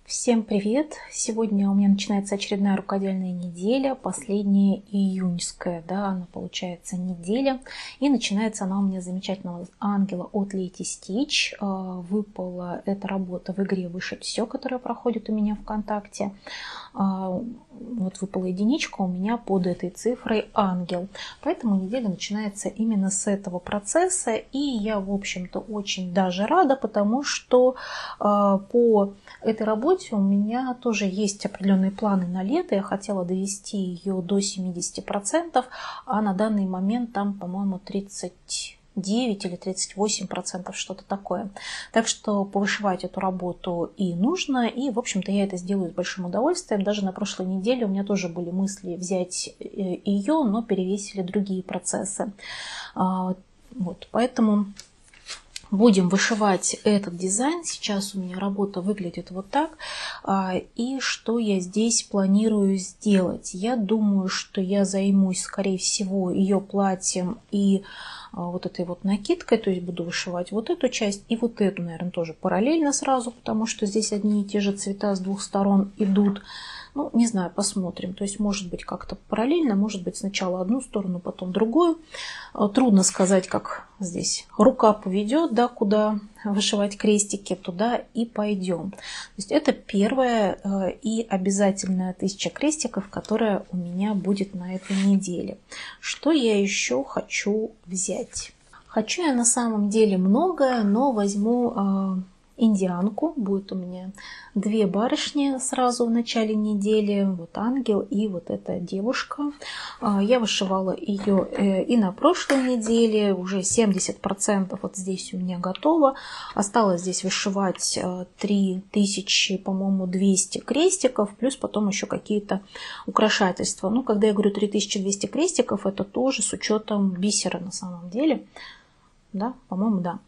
Всем привет! Сегодня у меня начинается очередная рукодельная неделя, последняя июньская, да, она получается неделя. И начинается она у меня с замечательного ангела от Lady Stitch. Выпала эта работа в игре «Вышить все», которая проходит у меня ВКонтакте. Вот выпала единичка у меня под этой цифрой ангел. Поэтому неделя начинается именно с этого процесса. И я, в общем-то, очень даже рада, потому что по этой работе у меня тоже есть определенные планы на лето. Я хотела довести ее до 70%, а на данный момент там, по-моему, 39 или 38%, что-то такое. Так что повышивать эту работу и нужно, и, в общем-то, я это сделаю с большим удовольствием. Даже на прошлой неделе у меня тоже были мысли взять ее, но перевесили другие процессы. Вот, поэтому будем вышивать этот дизайн. Сейчас у меня работа выглядит вот так. И что я здесь планирую сделать? Я думаю, что я займусь, скорее всего, ее платьем и вот этой вот накидкой. То есть буду вышивать вот эту часть и вот эту, наверное, тоже параллельно сразу, потому что здесь одни и те же цвета с двух сторон идут. Ну, не знаю, посмотрим. То есть, может быть, как-то параллельно, может быть, сначала одну сторону, потом другую. Трудно сказать, как здесь рука поведет, да, куда вышивать крестики, туда и пойдем. То есть, это первая и обязательная 1000 крестиков, которая у меня будет на этой неделе. Что я еще хочу взять? Хочу я на самом деле многое, но возьму индианку. Будет у меня 2 барышни сразу в начале недели. Вот ангел и вот эта девушка. Я вышивала ее и на прошлой неделе. Уже 70% вот здесь у меня готово. Осталось здесь вышивать 3000, по-моему, 200 крестиков. Плюс потом еще какие-то украшательства. Ну, когда я говорю 3200 крестиков, это тоже с учетом бисера на самом деле. Да, по-моему, да.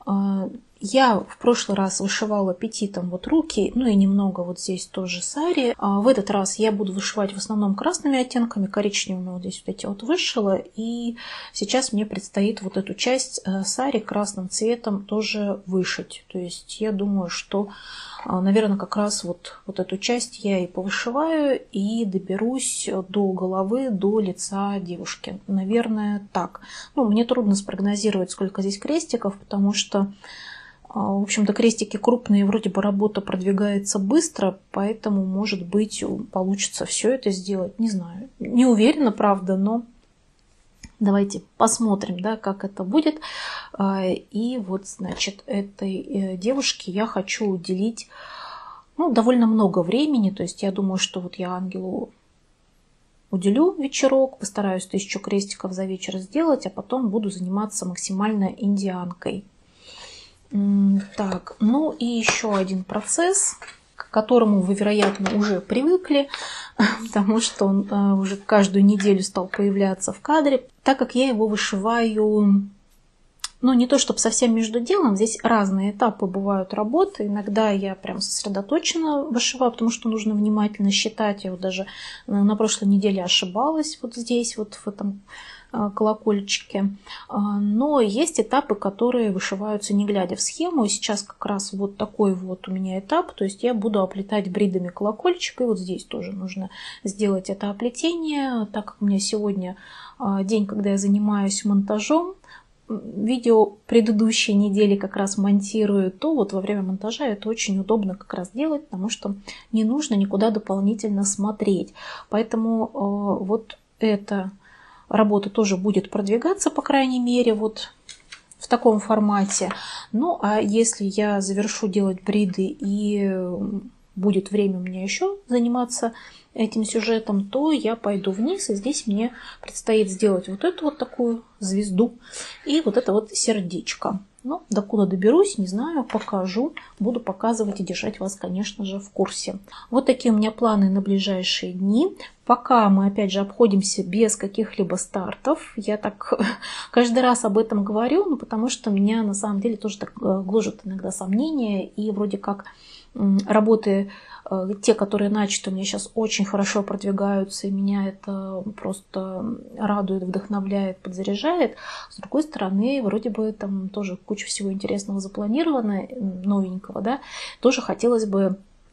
Я в прошлый раз вышивала петитом вот руки, ну и немного вот здесь тоже сари. В этот раз я буду вышивать в основном красными оттенками, коричневыми вот здесь вот эти вот вышила. И сейчас мне предстоит вот эту часть сари красным цветом тоже вышить. То есть я думаю, что, наверное, как раз вот эту часть я и повышиваю и доберусь до головы, до лица девушки. Наверное, так. Ну, мне трудно спрогнозировать, сколько здесь крестиков, потому что в общем-то, крестики крупные, вроде бы работа продвигается быстро, поэтому, может быть, получится все это сделать. Не знаю. Не уверена, правда, но давайте посмотрим, да, как это будет. И вот, значит, этой девушке я хочу уделить, ну, довольно много времени. То есть я думаю, что вот я ангелу уделю вечерок, постараюсь 1000 крестиков за вечер сделать, а потом буду заниматься максимально индианкой. Так, ну и еще один процесс, к которому вы, вероятно, уже привыкли, потому что он уже каждую неделю стал появляться в кадре, так как я его вышиваю, ну не то чтобы совсем между делом, здесь разные этапы бывают работы, иногда я прям сосредоточенно вышиваю, потому что нужно внимательно считать, я вот даже на прошлой неделе ошибалась вот здесь, вот в этом колокольчики. Но есть этапы, которые вышиваются не глядя в схему. И сейчас как раз вот такой вот у меня этап. То есть я буду оплетать бридами колокольчик. И вот здесь тоже нужно сделать это оплетение. Так как у меня сегодня день, когда я занимаюсь монтажом, видео предыдущей недели как раз монтирую, то вот во время монтажа это очень удобно как раз делать, потому что не нужно никуда дополнительно смотреть. Поэтому вот это работа тоже будет продвигаться, по крайней мере, вот в таком формате. Ну, а если я завершу делать бриды и будет время у меня еще заниматься этим сюжетом, то я пойду вниз, и здесь мне предстоит сделать вот эту вот такую звезду и вот это вот сердечко. Ну, докуда доберусь, не знаю, покажу. Буду показывать и держать вас, конечно же, в курсе. Вот такие у меня планы на ближайшие дни. Пока мы, опять же, обходимся без каких-либо стартов. Я так каждый раз об этом говорю, ну, потому что меня на самом деле тоже так гложет иногда сомнения. И вроде как работы, те, которые начаты, у меня сейчас очень хорошо продвигаются, и меня это просто радует, вдохновляет, подзаряжает. С другой стороны, вроде бы там тоже куча всего интересного запланировано, новенького, да, тоже хотелось бы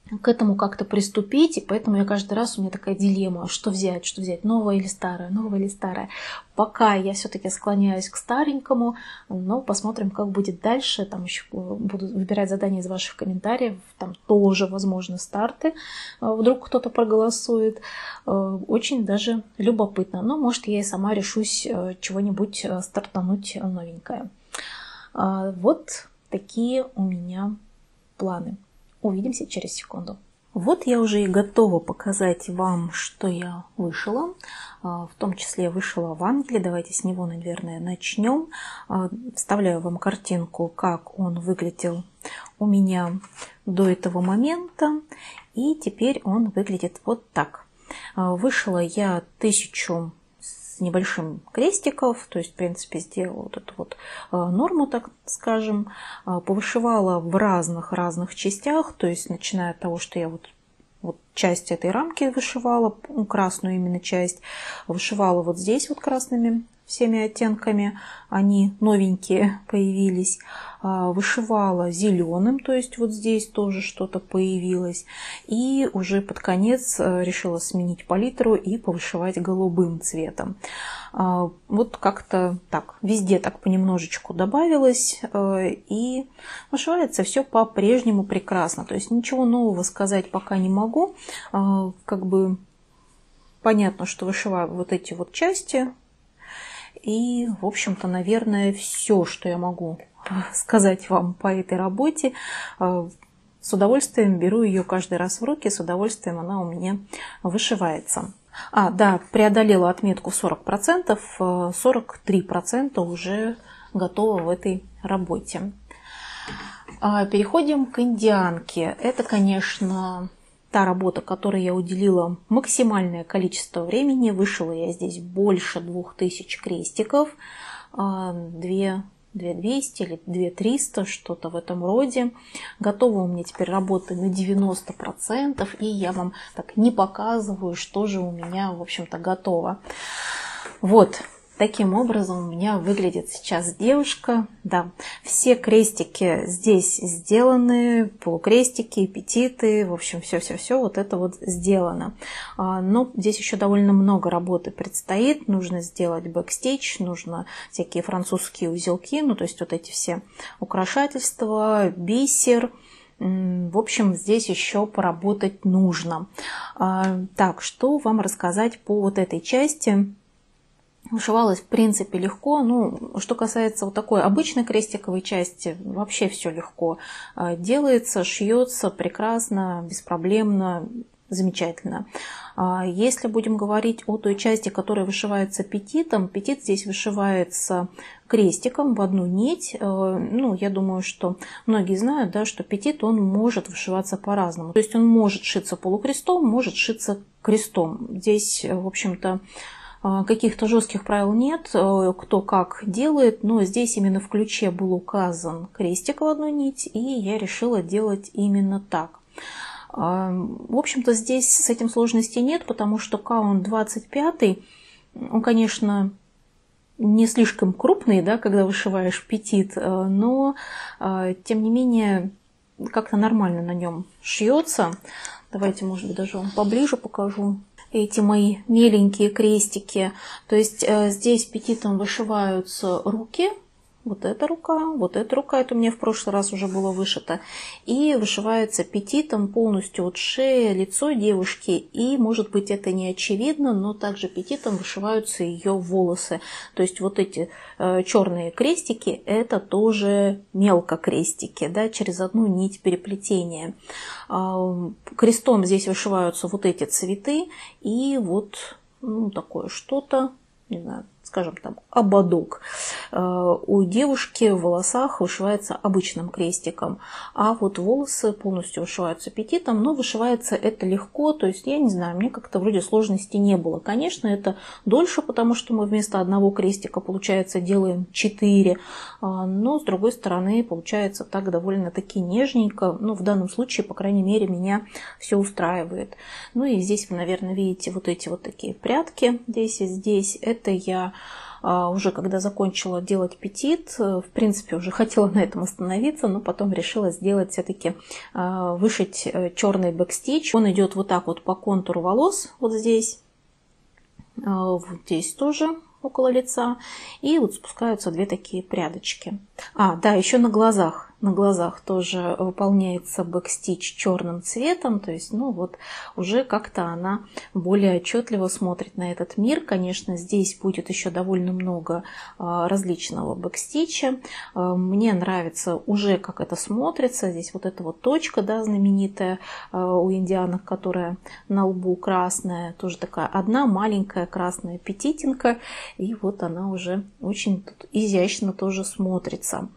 к этому как-то приступить, и поэтому я каждый раз, у меня такая дилемма, что взять, новое или старое, новое или старое. Пока я все-таки склоняюсь к старенькому, но посмотрим, как будет дальше. Там еще буду выбирать задания из ваших комментариев, там тоже возможны старты, вдруг кто-то проголосует. Очень даже любопытно, но может я и сама решусь чего-нибудь стартануть новенькое. Вот такие у меня планы. Увидимся через секунду. Вот я уже и готова показать вам, что я вышила. В том числе вышила в Ангеле. Давайте с него, наверное, начнем. Вставляю вам картинку, как он выглядел у меня до этого момента. И теперь он выглядит вот так. Вышила я 1000 с небольшим крестиков, то есть, в принципе, сделала вот эту вот норму, так скажем, повышивала в разных частях, то есть, начиная от того, что я вот часть этой рамки вышивала, красную именно часть, вышивала вот здесь вот красными всеми оттенками, они новенькие появились, вышивала зеленым, то есть вот здесь тоже что-то появилось, и уже под конец решила сменить палитру и повышивать голубым цветом. Вот как-то так, везде так понемножечку добавилось, и вышивается все по-прежнему прекрасно, то есть ничего нового сказать пока не могу, как бы понятно, что вышиваю вот эти вот части. И, в общем-то, наверное, все, что я могу сказать вам по этой работе. С удовольствием беру ее каждый раз в руки, с удовольствием она у меня вышивается. Да, преодолела отметку 40%, 43% уже готово в этой работе. Переходим к индианке. Это, конечно, та работа, которой я уделила максимальное количество времени. Вышила я здесь больше 2000 крестиков, 2200 или 2300, что-то в этом роде. Готова у меня теперь работа на 90%, и я вам так не показываю, что же у меня, в общем-то, готово. Вот. Таким образом у меня выглядит сейчас девушка. Да, все крестики здесь сделаны, полукрестики, петиты, в общем, все вот это вот сделано. Но здесь еще довольно много работы предстоит. Нужно сделать бэкстич, нужно всякие французские узелки, ну то есть вот эти все украшательства, бисер. В общем, здесь еще поработать нужно. Так, что вам рассказать по вот этой части? Вышивалась, в принципе, легко. Ну, что касается вот такой обычной крестиковой части, вообще все легко делается, шьется прекрасно, беспроблемно, замечательно. Если будем говорить о той части, которая вышивается петитом, петит здесь вышивается крестиком в одну нить. Ну, я думаю, что многие знают, да, что петит, он может вышиваться по-разному. То есть он может шиться полукрестом, может шиться крестом. Здесь, в общем-то, каких-то жестких правил нет, кто как делает, но здесь именно в ключе был указан крестик в одну нить, и я решила делать именно так. В общем-то, здесь с этим сложности нет, потому что каунт 25, он, конечно, не слишком крупный, да, когда вышиваешь петит, но, тем не менее, как-то нормально на нем шьется. Давайте, может быть, даже вам поближе покажу эти мои меленькие крестики. То есть здесь петитом вышиваются руки. Вот эта рука, это у меня в прошлый раз уже было вышито. И вышивается петитом полностью вот шея, лицо девушки. И, может быть, это не очевидно, но также петитом вышиваются ее волосы. То есть вот эти черные крестики, это тоже мелкокрестики, да, через одну нить переплетения. Крестом здесь вышиваются вот эти цветы. И вот такое что-то, не знаю, скажем там, ободок. У девушки в волосах вышивается обычным крестиком, а вот волосы полностью вышиваются петитом, но вышивается это легко, то есть, я не знаю, мне как-то вроде сложности не было. Конечно, это дольше, потому что мы вместо одного крестика, получается, делаем 4, но, с другой стороны, получается так довольно-таки нежненько, ну, в данном случае, по крайней мере, меня все устраивает. Ну, и здесь вы, наверное, видите вот эти вот такие прядки здесь и здесь. Это я уже когда закончила делать петит, в принципе, уже хотела на этом остановиться, но потом решила сделать все-таки, вышить черный бэкстич. Он идет вот так вот по контуру волос, вот здесь тоже около лица, и вот спускаются две такие прядочки. Да, еще на глазах тоже выполняется бэкстич черным цветом, то есть, ну вот, уже как-то она более отчетливо смотрит на этот мир. Конечно, здесь будет еще довольно много различного бэкстича. Мне нравится уже, как это смотрится. Здесь вот эта вот точка, да, знаменитая у индианок, которая на лбу красная, тоже такая одна маленькая красная петитинка, и вот она уже очень тут изящно тоже смотрится.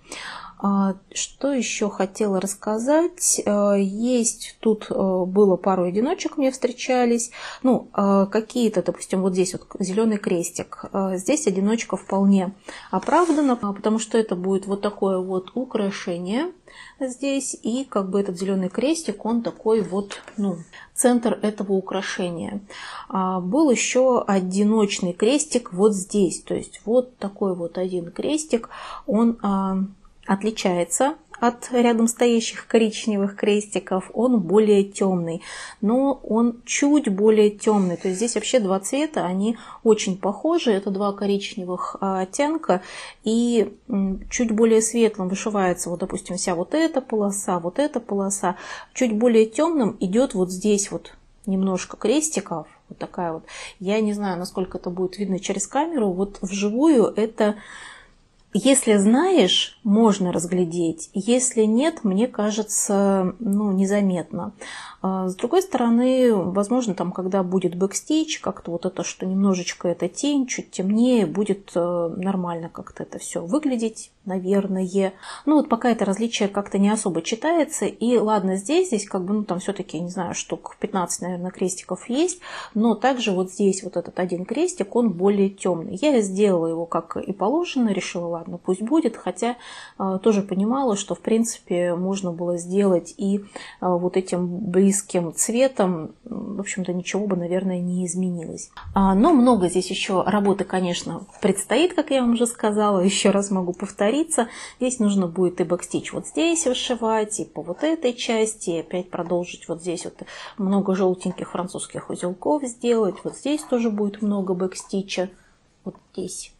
Что еще хотела рассказать? Есть тут было пару одиночек мне встречались. Ну, какие-то, допустим, вот здесь вот зеленый крестик. Здесь одиночка вполне оправдана, потому что это будет вот такое вот украшение здесь. И как бы этот зеленый крестик, он такой вот, ну, центр этого украшения. Был еще одиночный крестик вот здесь. То есть вот такой вот один крестик, он отличается от рядом стоящих коричневых крестиков, он более темный, но он чуть более темный. То есть здесь вообще два цвета, они очень похожи, это два коричневых оттенка, и чуть более светлым вышивается, вот, допустим, вся вот эта полоса, чуть более темным идет вот здесь вот немножко крестиков, вот такая вот. Я не знаю, насколько это будет видно через камеру, вот вживую это... Если знаешь, можно разглядеть. Если нет, мне кажется, ну, незаметно. С другой стороны, возможно, там, когда будет бэкстич, как-то вот это, что немножечко это тень, чуть темнее, будет нормально как-то это все выглядеть, наверное. Ну, вот пока это различие как-то не особо читается. И ладно, здесь как бы, ну, там все-таки, не знаю, штук 15, наверное, крестиков есть. Но также вот здесь вот этот один крестик, он более темный. Я сделала его как и положено, решила, ладно, пусть будет. Хотя тоже понимала, что, в принципе, можно было сделать и вот этим близким цветом, в общем-то, ничего бы, наверное, не изменилось. Но много здесь еще работы, конечно, предстоит, как я вам уже сказала. Еще раз могу повториться. Здесь нужно будет и бэкстич вот здесь вышивать, и по вот этой части, и опять продолжить вот здесь вот много желтеньких французских узелков сделать. Вот здесь тоже будет много бэкстича. Вот здесь.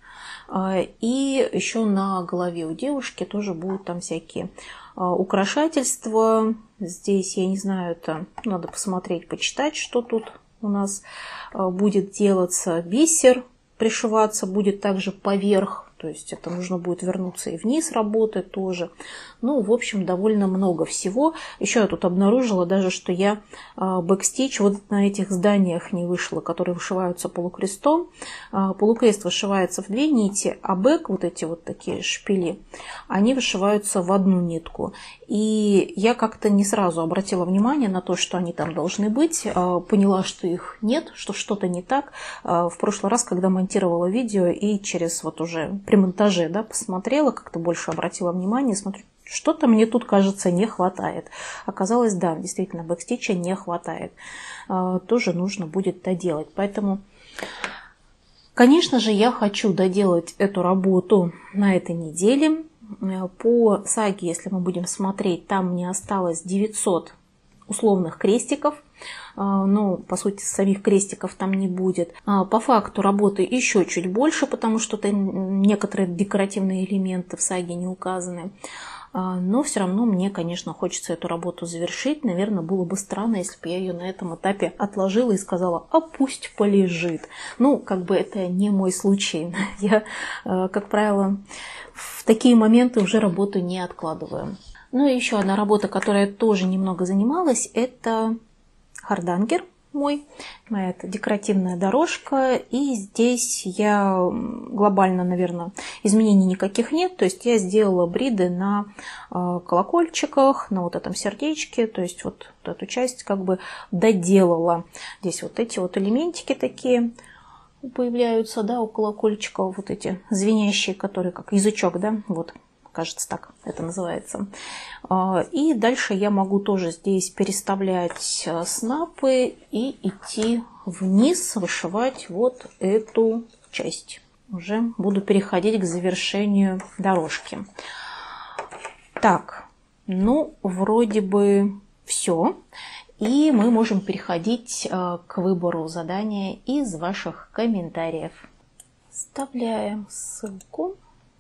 И еще на голове у девушки тоже будут там всякие украшательства. Здесь, я не знаю, это надо посмотреть, почитать, что тут у нас будет делаться. Бисер пришиваться будет также поверх. То есть это нужно будет вернуться и вниз работать тоже. Ну, в общем, довольно много всего. Еще я тут обнаружила даже, что я бэкстич вот на этих зданиях не вышла, которые вышиваются полукрестом. Полукрест вышивается в две нити, а бэк, вот эти вот такие шпили, они вышиваются в одну нитку. И я как-то не сразу обратила внимание на то, что они там должны быть. Поняла, что их нет, что что-то не так. В прошлый раз, когда монтировала видео и через вот уже при монтаже, да, посмотрела, как-то больше обратила внимание, смотрю, что-то мне тут, кажется, не хватает. Оказалось, да, действительно, бэкстича не хватает. Тоже нужно будет доделать. Поэтому, конечно же, я хочу доделать эту работу на этой неделе. По саге, если мы будем смотреть, там мне осталось 900 условных крестиков. Но, по сути, самих крестиков там не будет. По факту работы еще чуть больше, потому что некоторые декоративные элементы в саге не указаны. Но все равно мне, конечно, хочется эту работу завершить. Наверное, было бы странно, если бы я ее на этом этапе отложила и сказала, а пусть полежит. Ну, как бы это не мой случай. Я, как правило, в такие моменты уже работу не откладываю. Ну и еще одна работа, которая тоже немного занималась, это хардангер моя это декоративная дорожка. И здесь я глобально, наверное, изменений никаких нет. То есть я сделала бриды на колокольчиках, на вот этом сердечке. То есть вот эту часть как бы доделала. Здесь вот эти вот элементики такие появляются, да, у колокольчиков. Вот эти звенящие, которые как язычок, да, вот. Кажется, так это называется. И дальше я могу тоже здесь переставлять снапы и идти вниз, вышивать вот эту часть. уже буду переходить к завершению дорожки. Так, ну, вроде бы все. И мы можем переходить к выбору задания из ваших комментариев. Вставляем ссылку.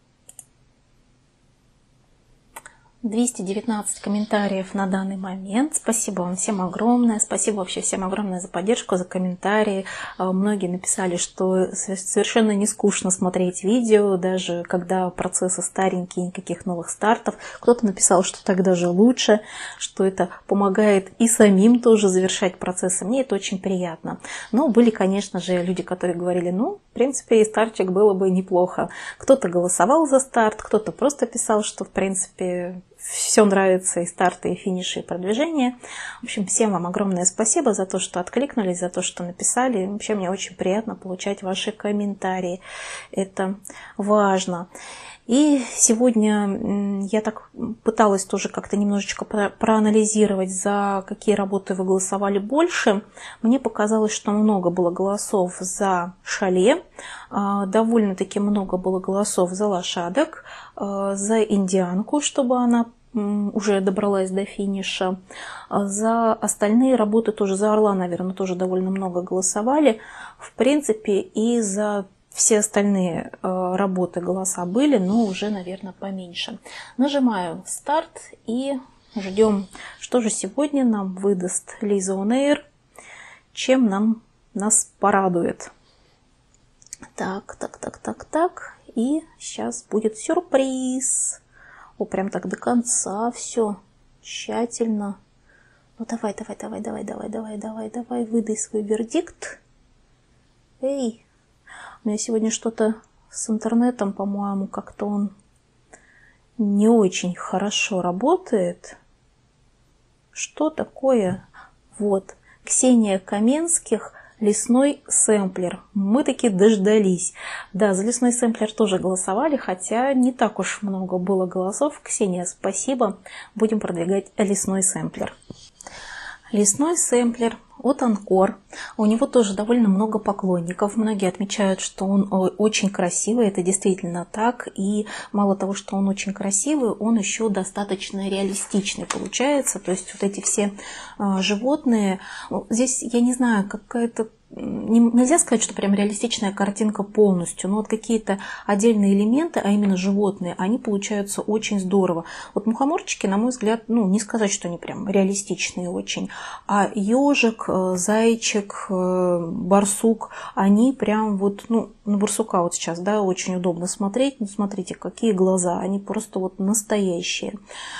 219 комментариев на данный момент. Спасибо вам всем огромное. Спасибо вообще всем огромное за поддержку, за комментарии. Многие написали, что совершенно не скучно смотреть видео, даже когда процессы старенькие, никаких новых стартов. Кто-то написал, что так даже лучше, что это помогает и самим тоже завершать процессы. Мне это очень приятно. Но были, конечно же, люди, которые говорили, ну, в принципе, и стартик было бы неплохо. Кто-то голосовал за старт, кто-то просто писал, что, в принципе, все нравится, и старты, и финиши, и продвижение. В общем, всем вам огромное спасибо за то, что откликнулись, за то, что написали. Вообще, мне очень приятно получать ваши комментарии. Это важно. И сегодня я так пыталась тоже как-то немножечко проанализировать, за какие работы вы голосовали больше. Мне показалось, что много было голосов за шале, довольно-таки много было голосов за лошадок, за индианку, чтобы она уже добралась до финиша. За остальные работы тоже, за орла, наверное, тоже довольно много голосовали. В принципе, и за все остальные работы голоса были, но уже, наверное, поменьше. Нажимаю старт и ждем, что же сегодня нам выдаст Лиза On Air, чем нас порадует. Так. И сейчас будет сюрприз. О, прям так до конца все тщательно. Ну давай, выдай свой вердикт. Эй, у меня сегодня что-то с интернетом, по-моему, как-то он не очень хорошо работает. Что такое? Вот, Ксения Каменских, лесной сэмплер. Мы таки дождались. Да, за лесной сэмплер тоже голосовали, хотя не так уж много было голосов. Ксения, спасибо. Будем продвигать лесной сэмплер. Лесной сэмплер от Анкор. У него тоже довольно много поклонников. Многие отмечают, что он очень красивый. Это действительно так. И мало того, что он очень красивый, он еще достаточно реалистичный получается. То есть вот эти все животные. Здесь, я не знаю, какая-то... Нельзя сказать, что прям реалистичная картинка полностью, но вот какие-то отдельные элементы, а именно животные, они получаются очень здорово. Вот мухоморчики, на мой взгляд, ну, не сказать, что они прям реалистичные очень, а ежик, зайчик, барсук, они прям вот, ну, на барсука вот сейчас, да, очень удобно смотреть. Ну, смотрите, какие глаза, они просто вот настоящие.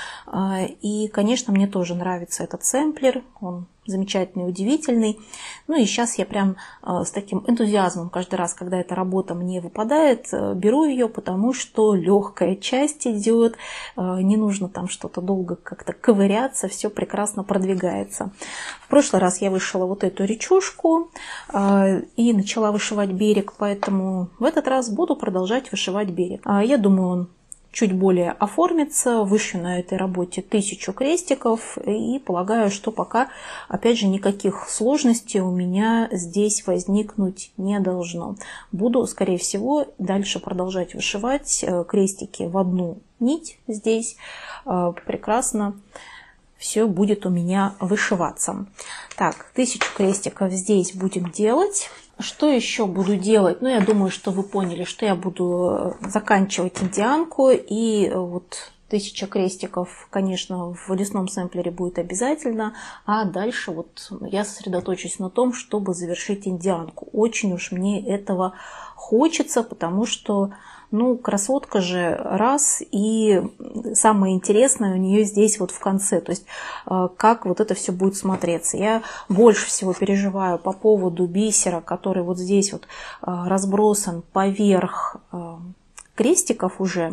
И, конечно, мне тоже нравится этот сэмплер, он замечательный, удивительный. Ну и сейчас я прям с таким энтузиазмом каждый раз, когда эта работа мне выпадает, беру ее, потому что легкая часть идет, не нужно там что-то долго как-то ковыряться, все прекрасно продвигается. В прошлый раз я вышила вот эту речушку и начала вышивать берег, поэтому в этот раз буду продолжать вышивать берег. Я думаю, он чуть более оформится, вышью на этой работе 1000 крестиков и полагаю, что пока, опять же, никаких сложностей у меня здесь возникнуть не должно. Буду, скорее всего, дальше продолжать вышивать крестики в одну нить здесь. Прекрасно все будет у меня вышиваться. Так, 1000 крестиков здесь будем делать. Что еще буду делать? Ну, я думаю, что вы поняли, что я буду заканчивать индианку. И вот 1000 крестиков, конечно, в лесном сэмплере будет обязательно. А дальше вот я сосредоточусь на том, чтобы завершить индианку. Очень уж мне этого хочется, потому что, ну, красотка же раз, и самое интересное у нее здесь вот в конце, то есть как вот это все будет смотреться. Я больше всего переживаю по поводу бисера, который вот здесь вот разбросан поверх крестиков уже.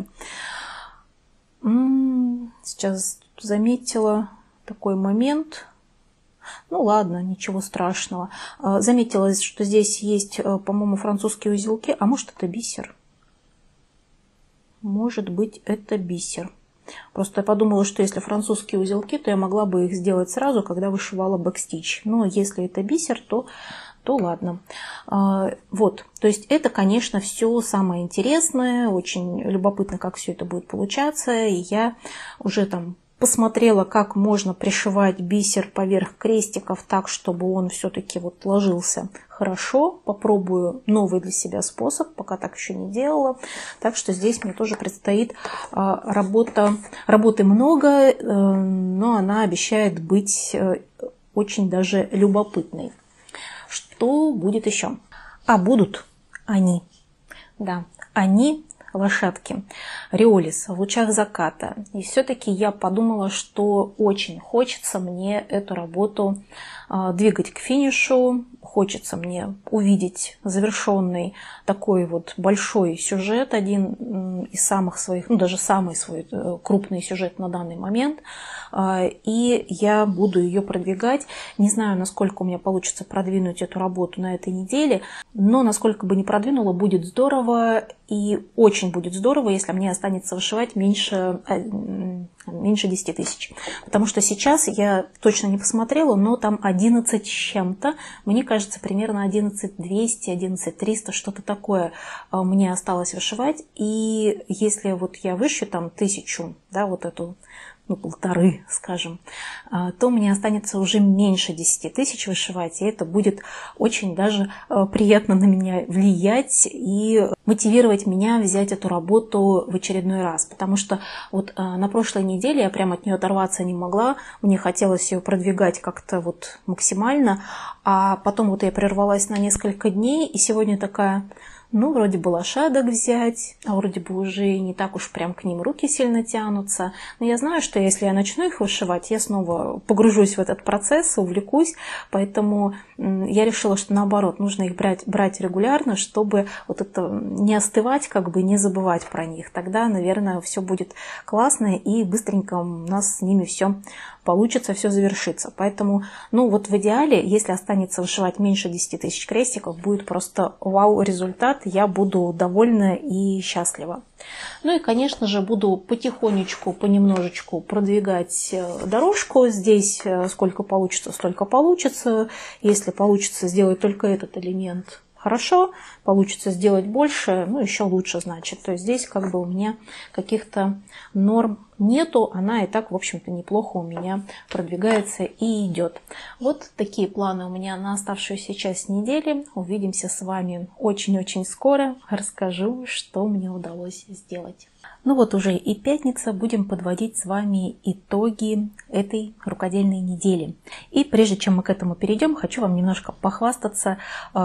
Сейчас заметила такой момент. Ну ладно, ничего страшного. Заметила, что здесь есть, по-моему, французские узелки, а может это бисер? Может быть, это бисер. Просто я подумала, что если французские узелки, то я могла бы их сделать сразу, когда вышивала бэкстич. Но если это бисер, то то ладно. Вот, то есть это, конечно, все самое интересное, очень любопытно, как все это будет получаться. И я уже там посмотрела, как можно пришивать бисер поверх крестиков так, чтобы он все-таки вот ложился хорошо. Попробую новый для себя способ, пока так еще не делала. Так что здесь мне тоже предстоит работы много, но она обещает быть очень даже любопытной. Что будет еще? Будут они. Да, они, лошадки, Риолис в лучах заката. И все-таки я подумала, что очень хочется мне эту работу двигать к финишу. Хочется мне увидеть завершенный такой вот большой сюжет, один из самых своих, даже самый свой крупный сюжет на данный момент. И я буду ее продвигать. Не знаю, насколько у меня получится продвинуть эту работу на этой неделе, но насколько бы ни продвинула, будет здорово. И очень будет здорово, если мне останется вышивать меньше 10 тысяч. Потому что сейчас я точно не посмотрела, но там 11 с чем-то. Мне кажется, примерно 11 200, 11 300, что-то такое мне осталось вышивать. И если вот я вышью там 1000, да, вот эту, 1,5, скажем, то мне останется уже меньше 10 тысяч вышивать, и это будет очень даже приятно на меня влиять и мотивировать меня взять эту работу в очередной раз. Потому что вот на прошлой неделе я прям от нее оторваться не могла, мне хотелось ее продвигать как-то вот максимально, а потом вот я прервалась на несколько дней, и сегодня такая... вроде бы лошадок взять, а вроде бы уже не так уж прям к ним руки сильно тянутся. Но я знаю, что если я начну их вышивать, я снова погружусь в этот процесс, увлекусь. Поэтому я решила, что наоборот, нужно их брать регулярно, чтобы вот это не остывать, как бы не забывать про них. Тогда, наверное, все будет классно и быстренько у нас с ними все получится, все завершится. Поэтому, вот в идеале, если останется вышивать меньше 10 тысяч крестиков, будет просто вау-результат. Я буду довольна и счастлива. И, конечно же, буду потихонечку, понемножечку продвигать дорожку. Здесь сколько получится, столько получится. Если получится сделать только этот элемент, хорошо. Получится сделать больше, еще лучше, значит. То есть здесь как бы у меня каких-то норм нету. Она и так, в общем-то, неплохо у меня продвигается и идет. Вот такие планы у меня на оставшуюся часть недели. Увидимся с вами очень-очень скоро. Расскажу, что мне удалось сделать. Уже и пятница, будем подводить с вами итоги этой рукодельной недели. И прежде чем мы к этому перейдем, хочу вам немножко похвастаться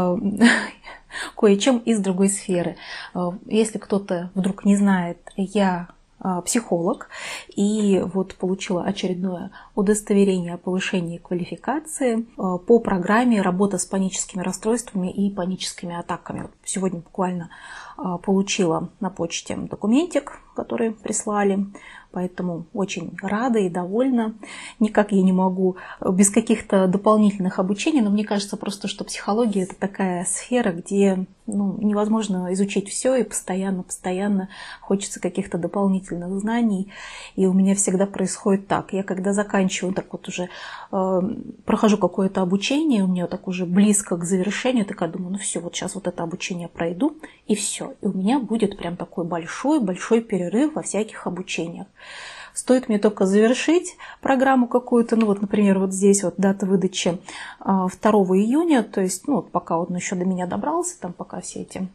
кое-чем из другой сферы. Если кто-то вдруг не знает, я психолог, и вот получила очередное удостоверение о повышении квалификации по программе «Работа с паническими расстройствами и паническими атаками». Сегодня буквально получила на почте документик, который прислали, поэтому очень рада и довольна. Никак я не могу без каких-то дополнительных обучений, но мне кажется просто, что психология – это такая сфера, где невозможно изучить все, и постоянно хочется каких-то дополнительных знаний. И у меня всегда происходит так. Я когда заканчиваю, так вот уже прохожу какое-то обучение, у меня так уже близко к завершению, такая думаю, все, вот сейчас вот это обучение пройду, и все. И у меня будет прям такой большой перерыв во всяких обучениях. Стоит мне только завершить программу какую-то, например, вот здесь вот дата выдачи 2 июня, то есть, пока он еще до меня добрался, там пока все эти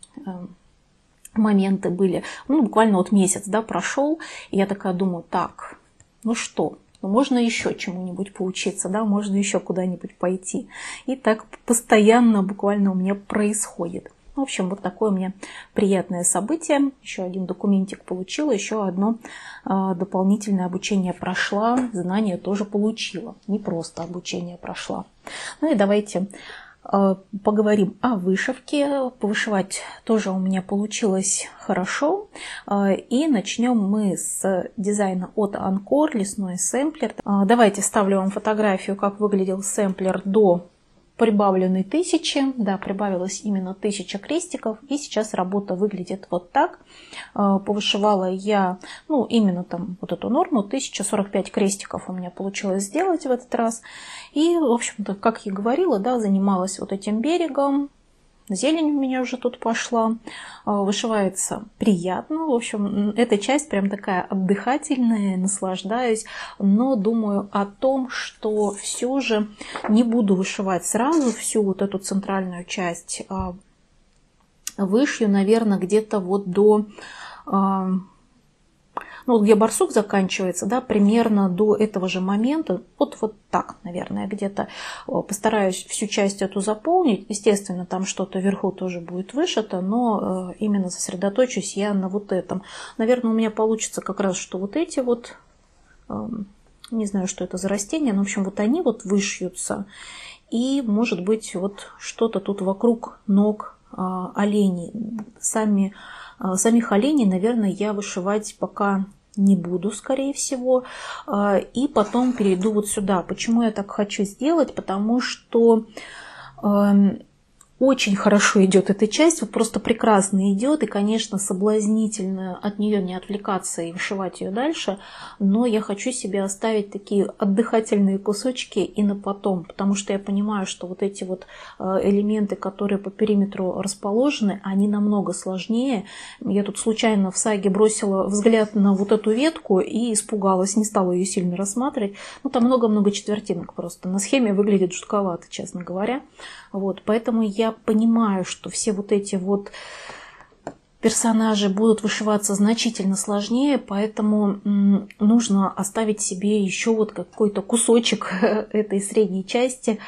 моменты были, буквально вот месяц, прошел, и я такая думаю, так, можно еще чему-нибудь поучиться, можно еще куда-нибудь пойти. И так постоянно буквально у меня происходит. В общем, вот такое у меня приятное событие. Еще один документик получила, еще одно дополнительное обучение прошла, знания тоже получила. Не просто обучение прошла. И давайте поговорим о вышивке. Повышивать тоже у меня получилось хорошо. И начнем мы с дизайна от Анкор, лесной сэмплер. Давайте вставлю вам фотографию, как выглядел сэмплер до прибавлены 1000, да, прибавилось именно 1000 крестиков, и сейчас работа выглядит вот так. Повышивала я, ну, именно там вот эту норму, 1045 крестиков у меня получилось сделать в этот раз. И, в общем-то, как я говорила, да, занималась вот этим берегом. Зелень у меня уже тут пошла, вышивается приятно. В общем, эта часть прям такая отдыхательная, наслаждаюсь, но думаю о том, что все же не буду вышивать сразу всю вот эту центральную часть, вышью, наверное, где-то вот до... Ну, где барсук заканчивается, да, примерно до этого же момента, вот так, наверное, где-то постараюсь всю часть эту заполнить. Естественно, там что-то вверху тоже будет вышито, но именно сосредоточусь я на вот этом. Наверное, у меня получится как раз, что вот эти вот, не знаю, что это за растения, но, в общем, вот они вот вышьются. И, может быть, вот что-то тут вокруг ног оленей. Самих оленей, наверное, я вышивать пока не буду, скорее всего. И потом перейду вот сюда. Почему я так хочу сделать? Потому что очень хорошо идет эта часть, вот просто прекрасно идет, и, конечно, соблазнительно от нее не отвлекаться и вышивать ее дальше, но я хочу себе оставить такие отдыхательные кусочки и на потом, потому что я понимаю, что вот эти вот элементы, которые по периметру расположены, они намного сложнее. Я тут случайно в саге бросила взгляд на вот эту ветку и испугалась, не стала ее сильно рассматривать. Ну, там много-много четвертинок просто. На схеме выглядит жутковато, честно говоря. Вот, поэтому я понимаю, что все вот эти вот персонажи будут вышиваться значительно сложнее, поэтому нужно оставить себе еще вот какой-то кусочек этой средней части.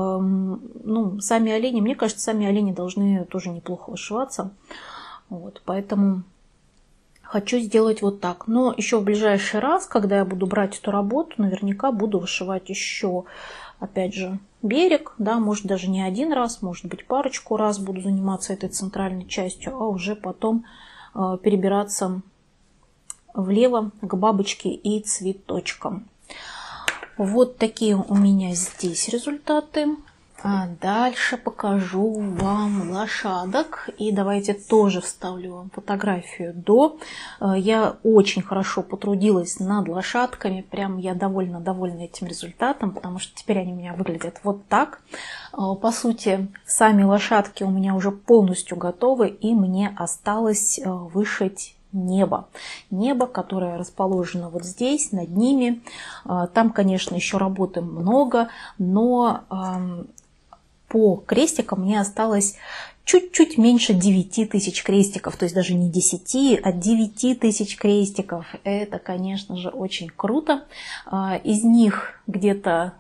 Ну, сами олени, мне кажется, сами олени должны тоже неплохо вышиваться. Вот, поэтому хочу сделать вот так. Но еще в ближайший раз, когда я буду брать эту работу, наверняка буду вышивать еще, опять же, берег, да, может даже не один раз, может быть парочку раз буду заниматься этой центральной частью, а уже потом перебираться влево к бабочке и цветочкам. Вот такие у меня здесь результаты. А дальше покажу вам лошадок. И давайте тоже вставлю вам фотографию до. Я очень хорошо потрудилась над лошадками. Прям я довольна этим результатом, потому что теперь они у меня выглядят вот так. По сути, сами лошадки у меня уже полностью готовы, и мне осталось вышить небо. Небо, которое расположено вот здесь, над ними. Там, конечно, еще работы много, но по крестикам мне осталось чуть-чуть меньше 9000 крестиков, то есть даже не 10, а 9000 крестиков. Это, конечно же, очень круто. Из них где-то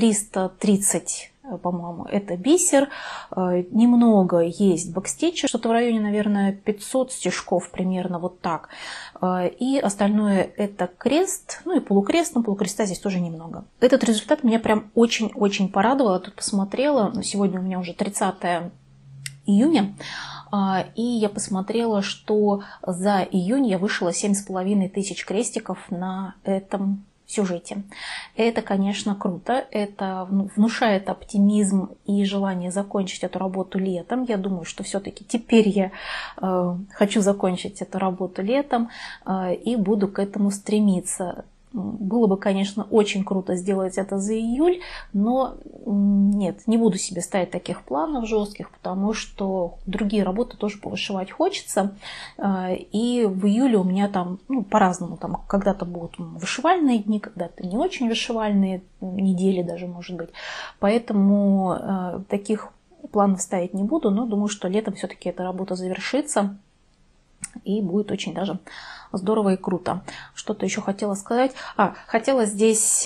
330, по-моему, это бисер. Немного есть бэкстича, что-то в районе, наверное, 500 стежков, примерно вот так. И остальное это крест, ну и полукрест, но полукреста здесь тоже немного. Этот результат меня прям очень-очень порадовал. Я тут посмотрела, сегодня у меня уже 30 июня, и я посмотрела, что за июнь я вышила 7500 крестиков на этом сюжете. Это, конечно, круто, это внушает оптимизм и желание закончить эту работу летом. Я думаю, что все-таки теперь я хочу закончить эту работу летом и буду к этому стремиться. Было бы, конечно, очень круто сделать это за июль, но нет, не буду себе ставить таких планов жестких, потому что другие работы тоже повышивать хочется. И в июле у меня там, ну, по-разному, там когда-то будут вышивальные дни, когда-то не очень вышивальные недели даже, может быть. Поэтому таких планов ставить не буду, но думаю, что летом все-таки эта работа завершится. И будет очень даже здорово и круто. Что-то еще хотела сказать. Хотела здесь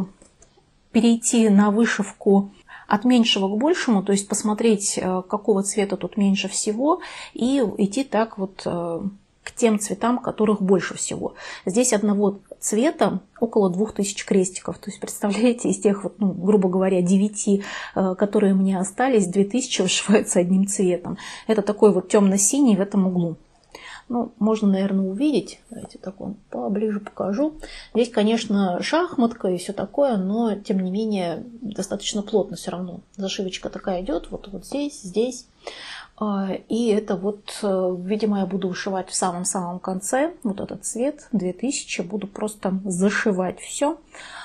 перейти на вышивку от меньшего к большему, то есть посмотреть, какого цвета тут меньше всего, и идти так вот к тем цветам, которых больше всего. Здесь одного цвета около 2000 крестиков. То есть, представляете, из тех, вот, ну, грубо говоря, 9, которые мне остались, 2000 вышиваются одним цветом. Это такой вот темно-синий в этом углу. Ну, можно, наверное, увидеть. Давайте так он поближе покажу. Здесь, конечно, шахматка и все такое, но, тем не менее, достаточно плотно все равно. Зашивочка такая идет, вот здесь, здесь. И это вот, видимо, я буду вышивать в самом-самом конце. Вот этот цвет 2000. Буду просто зашивать все.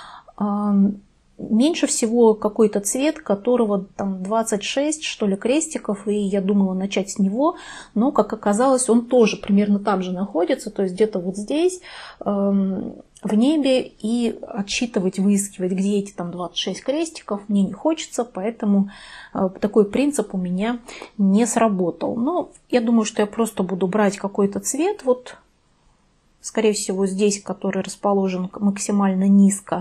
Меньше всего какой-то цвет, которого там 26, что ли, крестиков, и я думала начать с него, но, как оказалось, он тоже примерно там же находится, то есть где-то вот здесь, в небе, и отсчитывать, выискивать, где эти там 26 крестиков, мне не хочется, поэтому такой принцип у меня не сработал. Но я думаю, что я просто буду брать какой-то цвет, вот, скорее всего, здесь, который расположен максимально низко,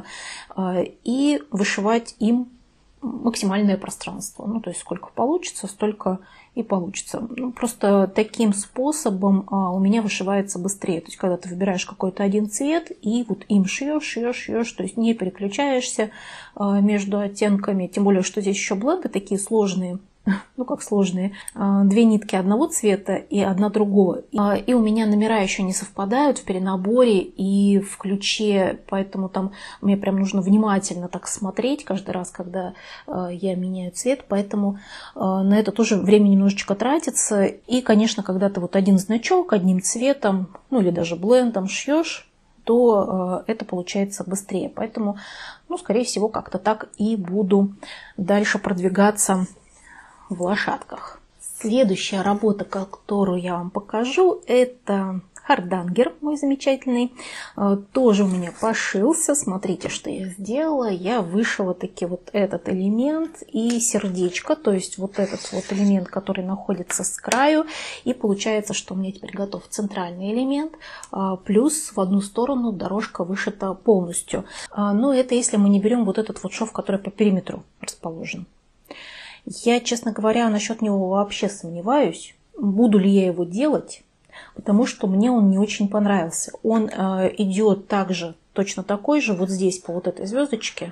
и вышивать им максимальное пространство. Ну, то есть сколько получится, столько и получится. Ну, просто таким способом у меня вышивается быстрее. То есть когда ты выбираешь какой-то один цвет и вот им шьешь, то есть не переключаешься между оттенками. Тем более, что здесь еще бленды такие сложные. Ну, как сложные, две нитки одного цвета и одна другого. И у меня номера еще не совпадают в перенаборе и в ключе, поэтому там мне прям нужно внимательно так смотреть каждый раз, когда я меняю цвет, поэтому на это тоже время немножечко тратится. И, конечно, когда ты вот один значок одним цветом, ну или даже блендом шьешь, то это получается быстрее. Поэтому, ну, скорее всего, как-то так и буду дальше продвигаться в лошадках. Следующая работа, которую я вам покажу, это хардангер мой замечательный. Тоже у меня пошился. Смотрите, что я сделала. Я вышила таки вот этот элемент и сердечко, то есть вот этот вот элемент, который находится с краю. И получается, что у меня теперь готов центральный элемент, плюс в одну сторону дорожка вышита полностью. Но это если мы не берем вот этот вот шов, который по периметру расположен. Я, честно говоря, насчет него вообще сомневаюсь, буду ли я его делать, потому что мне он не очень понравился. Он идет также, точно такой же, вот здесь, по вот этой звездочке.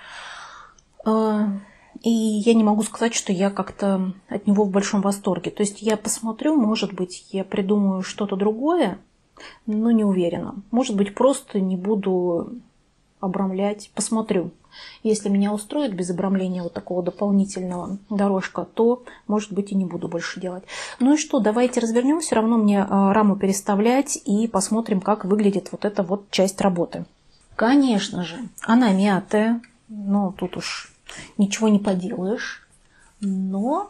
И я не могу сказать, что я как-то от него в большом восторге. То есть я посмотрю, может быть, я придумаю что-то другое, но не уверена. Может быть, просто не буду обрамлять, посмотрю. Если меня устроит без обрамления вот такого дополнительного дорожка, то, может быть, и не буду больше делать. Ну и что, давайте развернем. Все равно мне раму переставлять и посмотрим, как выглядит вот эта вот часть работы. Конечно же, она мятая, но тут уж ничего не поделаешь. Но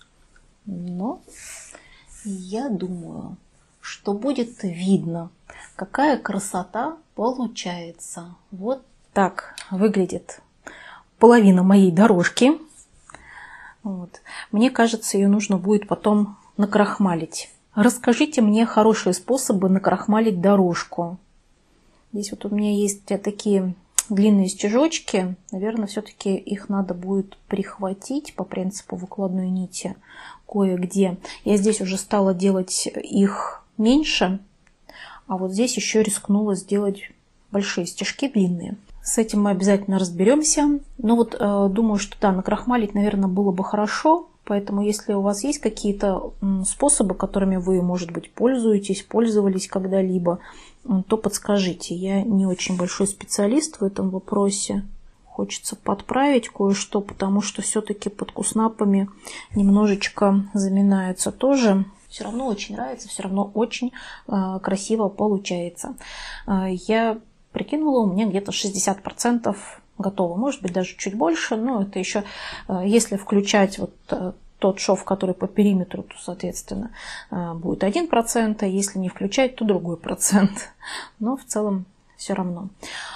я думаю, что будет видно, какая красота получается. Вот так выглядит половина моей дорожки. Вот. Мне кажется, ее нужно будет потом накрахмалить. Расскажите мне хорошие способы накрахмалить дорожку. Здесь вот у меня есть такие длинные стежочки. Наверное, все-таки их надо будет прихватить по принципу выкладной нити кое-где. Я здесь уже стала делать их меньше, а вот здесь еще рискнула сделать большие стежки длинные. С этим мы обязательно разберемся. Но вот думаю, что да, накрахмалить, наверное, было бы хорошо. Поэтому, если у вас есть какие-то способы, которыми вы, может быть, пользовались когда-либо, то подскажите. Я не очень большой специалист в этом вопросе. Хочется подправить кое-что, потому что все-таки под куснапами немножечко заминается тоже. Все равно очень нравится, все равно очень красиво получается. Я прикинула, у меня где-то 60% готово. Может быть, даже чуть больше, но это еще, если включать вот тот шов, который по периметру, то, соответственно, будет 1%, а если не включать, то другой процент. Но в целом все равно.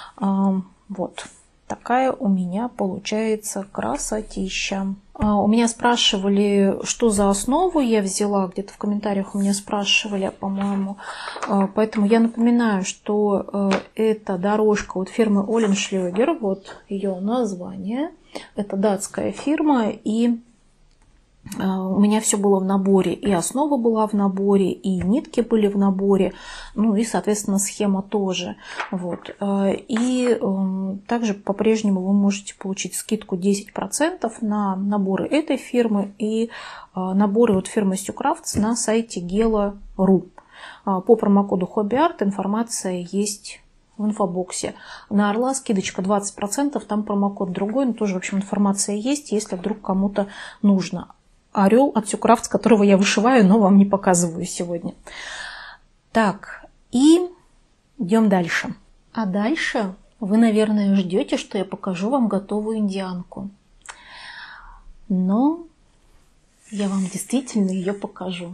Вот такая у меня получается красотища. У меня спрашивали, что за основу я взяла, где-то в комментариях у меня спрашивали, по-моему. Поэтому я напоминаю, что это дорожка от фирмы Oehlenschläger, вот ее название. Это датская фирма, и у меня все было в наборе, и основа была в наборе, и нитки были в наборе, ну и, соответственно, схема тоже. Вот. И также по-прежнему вы можете получить скидку 10% на наборы этой фирмы и наборы от фирмы Sue Crafts на сайте gela.ru. По промокоду HobbyArt информация есть в инфобоксе. На Орла скидочка 20%, там промокод другой, но тоже, в общем, информация есть, если вдруг кому-то нужно. Орел от Сюкрафт, с которого я вышиваю, но вам не показываю сегодня. Так, и идем дальше. А дальше вы, наверное, ждете, что я покажу вам готовую индианку. Но я вам действительно ее покажу.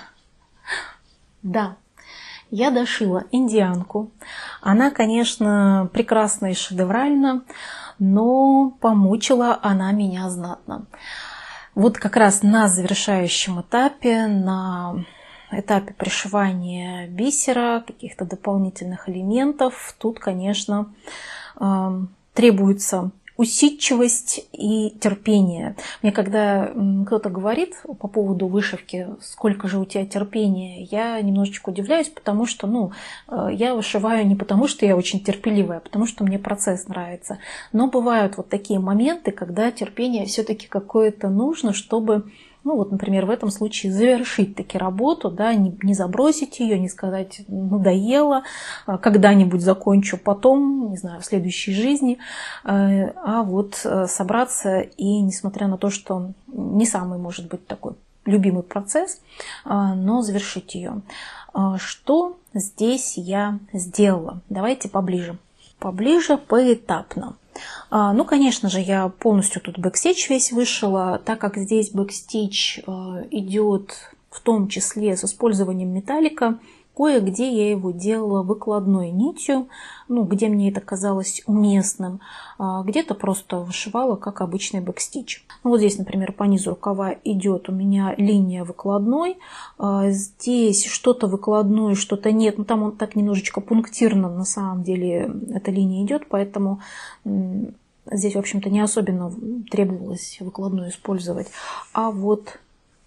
Да, я дошила индианку. Она, конечно, прекрасна и шедевральна, но помучила она меня знатно. Вот как раз на завершающем этапе, на этапе пришивания бисера, каких-то дополнительных элементов, тут, конечно, требуется усидчивость и терпение. Мне когда кто-то говорит по поводу вышивки, сколько же у тебя терпения, я немножечко удивляюсь, потому что я вышиваю не потому, что я очень терпеливая, а потому что мне процесс нравится. Но бывают вот такие моменты, когда терпение все-таки какое-то нужно, чтобы, например, в этом случае завершить таки работу, да, не забросить ее, не сказать надоело, когда-нибудь закончу потом, не знаю, в следующей жизни, а вот собраться и, несмотря на то, что не самый, может быть, такой любимый процесс, но завершить ее. Что здесь я сделала? Давайте поближе. Поближе, поэтапно. Конечно же, я полностью тут бэкстич весь вышила, так как здесь бэкстич идет в том числе с использованием металлика. Кое-где я его делала выкладной нитью, где мне это казалось уместным, где-то просто вышивала как обычный бэкстич. Вот здесь, например, по низу рукава идет у меня линия выкладной, здесь что-то выкладное, что-то нет, там он так немножечко пунктирно на самом деле эта линия идет, поэтому здесь, в общем-то, не особенно требовалось выкладную использовать. А вот